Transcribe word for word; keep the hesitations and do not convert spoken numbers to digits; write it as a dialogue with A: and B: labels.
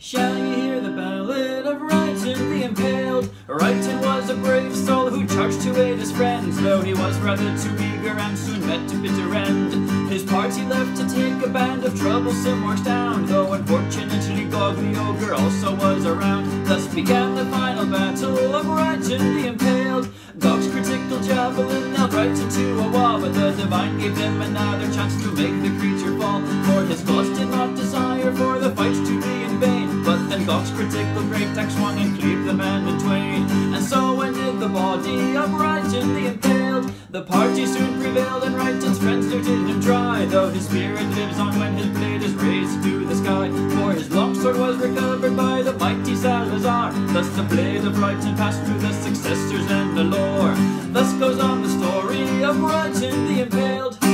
A: Shall you hear the ballad of Righton the Impaled? Righton was a brave soul who charged to aid his friends, though he was rather too eager and soon met a bitter end. His party left to take a band of troublesome orcs down, though unfortunately Gog the Ogre also was around. Thus began the final battle of Righton the Impaled. Gog's critical javelin nailed Righton to a wall, but the Divine gave them another chance to make the creature fall, for his gods did not desire for the fight to be in vain. But then Gog's critical great axe swung and cleaved the man in twain, and so ended the body of Righton the Impaled. The party soon prevailed, and Righton's friends dirted him dry, though his spirit lives on when his blade is raised to the sky. For his longsword was recovered by the mighty Salazar. Thus the blade of Righton passed through the successors and the lore. Thus goes on the story of Righton the Impaled.